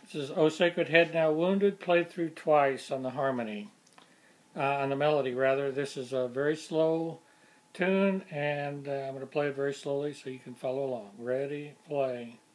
This is O Sacred Head Now Wounded, played through twice on the harmony, on the melody rather. This is a very slow tune, and I'm going to play it very slowly so you can follow along. Ready, play.